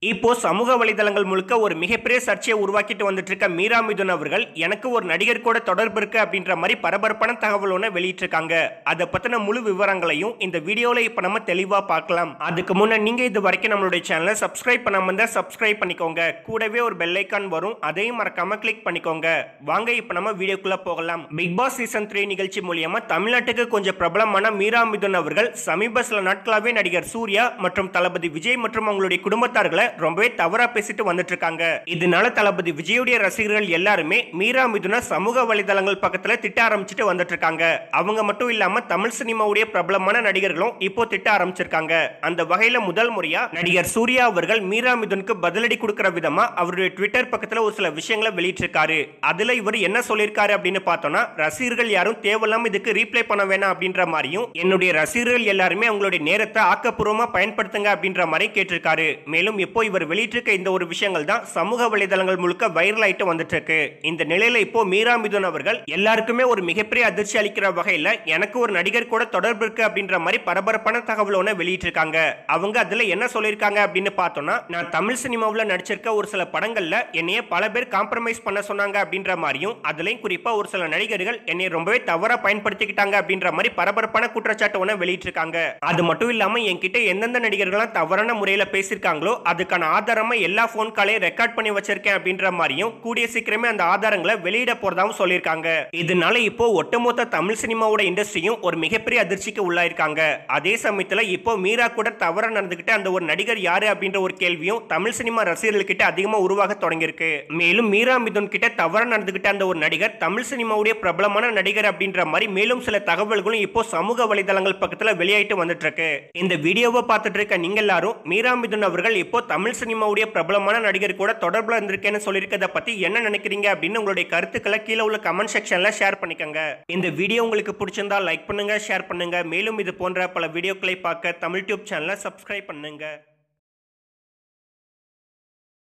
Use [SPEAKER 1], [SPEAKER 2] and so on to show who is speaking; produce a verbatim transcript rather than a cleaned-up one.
[SPEAKER 1] இப்போ சமூக வலைதளங்கள் முழுக்க ஒரு மிகப்பெரிய சர்ச்சையை உருவாக்கிட்டு வந்துட்டு இருக்க மீரா மிதுன் அவர்கள் எனக்கு ஒரு நடிகர் கூட தொடர்பு இருக்கு அப்படின்ற மாதிரி பரபரப்பான தகவல் ஒன்று வெளியிட்டிருக்காங்க. அதை பத்தின முழு விவரங்களையும் இந்த வீடியோல இப்ப நம்ம தெளிவா பார்க்கலாம். அதுக்கு முன்ன நீங்க இது வரைக்கும் நம்மளுடைய சேனலை சப்ஸ்கிரைப் பண்ணாம இருந்தா சப்ஸ்கிரைப் பண்ணிக்கோங்க. கூடவே ஒரு பெல் ஐக்கான் வரும், அதையும் மறக்காம கிளிக் பண்ணிக்கோங்க. வாங்க இப்ப நம்ம வீடியோக்குள்ள போகலாம். பிக் பாஸ் சீசன் த்ரீ நிகழ்ச்சி மூலியமா தமிழ்நாட்டுக்கு கொஞ்சம் பிரபலமான மீரா மிதுன் அவர்கள் சமீப சில நாட்களாவே நடிகர் சூர்யா மற்றும் தளபதி விஜய் மற்றும் அவங்களுடைய குடும்பத்தார்களை ரொம்பவே தவறா பேசிட்டு வந்துட்டு இருக்காங்க. இதனால தளபதி விஜயுடைய ரசிகர்கள் எல்லாருமே மீரா மிதுனை சமூக வலைதளங்கள் பக்கத்துல திட்ட ஆரம்பிச்சுட்டு வந்துட்டு இருக்காங்க. அவங்க மட்டும் இல்லாம தமிழ் சினிமாவுடைய பிரபலமான நடிகர்களும் இப்போ திட்ட ஆரம்பிச்சிருக்காங்க. அந்த வகையில முதல் முறையா நடிகர் சூர்யா அவர்கள் மீரா மிதுனுக்கு பதிலடி கொடுக்கிற விதமா அவருடைய ட்விட்டர் பக்கத்துல ஒரு சில விஷயங்களை வெளியிட்டிருக்காரு. அதுல இவர் என்ன சொல்லியிருக்காரு அப்படின்னு பார்த்தோம்னா, ரசிகர்கள் யாரும் தேவையில்லாம இதுக்கு ரீப்ளை பண்ண வேணாம் அப்படின்ற மாதிரியும், என்னுடைய ரசிகர்கள் எல்லாருமே அவங்களுடைய நேரத்தை ஆக்கப்பூர்வமா பயன்படுத்துங்க அப்படின்ற மாதிரி கேட்டிருக்காரு. மேலும் இப்போ இவர் வெளியிட்டிருக்க இந்த ஒரு விஷயங்கள் தான் சமூக வலைதளங்கள் முழுக்க வைரல் ஆயிட்டு வந்துட்டு இருக்கு. இந்த நிலையில இப்போ மீரா மிதுன் அவர்கள் எல்லாருக்குமே ஒரு மிகப்பெரிய அதிர்ச்சி அளிக்கிற வகையில எனக்கு ஒரு நடிகர் கூட தொடர்பு இருக்கு அப்படின்ற மாதிரி பரபரப்பான தகவல் ஒன்று வெளியிட்டிருக்காங்க. அவங்க அதுல என்ன சொல்லியிருக்காங்க அப்படின்னு பார்த்தோம்னா, நான் தமிழ் சினிமாவில் நடிச்சிருக்க ஒரு சில படங்கள்ல என்னைய பல பேர் காம்ப்ரமைஸ் பண்ண சொன்னாங்க அப்படின்ற மாதிரியும், அதுலயும் குறிப்பா ஒரு சில நடிகர்கள் என்னை ரொம்பவே தவறா பயன்படுத்திக்கிட்டாங்க அப்படின்ற மாதிரி பரபரப்பான குற்றச்சாட்டு ஒன்று வெளியிட்டிருக்காங்க. அது மட்டும் இல்லாம என்கிட்ட எந்தெந்த நடிகர்கள்லாம் தவறான முறையில பேசியிருக்காங்களோ அதுக்கான ஆதாரமா எல்லா போன் காலையும் ரெக்கார்ட் பண்ணி வச்சிருக்கேன் அப்படின்ற மாதிரியும், கூடிய சீக்கிரமே அந்த ஆதாரங்களை வெளியிட போறதாவும் சொல்லியிருக்காங்க. இதனால இப்போ ஒட்டுமொத்த தமிழ் சினிமாவோட இண்டஸ்ட்ரியும் ஒரு மிகப்பெரிய அதிர்ச்சிக்கு உள்ளாயிருக்காங்க. அதே சமயத்துல இப்போ மீரா கூட தவறா நடந்துகிட்ட அந்த ஒரு நடிகர் யாரு அப்படின்ற ஒரு கேள்வியும் தமிழ் சினிமா ரசிகர்கள் கிட்ட அதிகமா உருவாக தொடங்கியிருக்கு. மேலும் மீரா மிதுன் கிட்ட தவறா நடந்துகிட்ட அந்த ஒரு நடிகர் தமிழ் சினிமாவுடைய பிரபலமான நடிகர் அப்படின்ற மாதிரி மேலும் சில தகவல்களும் இப்போ சமூக வலைதளங்கள் பக்கத்துல வெளியாயிட்டு வந்துட்டு இருக்கு. இந்த வீடியோவை பார்த்துட்டு இருக்க நீங்க எல்லாரும் மீரா மிதுன் அவர்கள் இப்போ தமிழ் சினிமாவுடைய பிரபலமான நடிகர் கூட தொடர்புல இருந்திருக்கேன்னு சொல்லியிருக்கத பத்தி என்ன நினைக்கிறீங்க அப்படின்னு உங்களுடைய கருத்துக்களை கீழே உள்ள கமெண்ட் செக்ஷன்ல ஷேர் பண்ணிக்கோங்க. இந்த வீடியோ உங்களுக்கு பிடிச்சிருந்தா லைக் பண்ணுங்க, ஷேர் பண்ணுங்க. மேலும் இது போன்ற பல வீடியோக்களை பார்க்க தமிழ் டியூப் சேனலை சப்ஸ்கிரைப் பண்ணுங்க.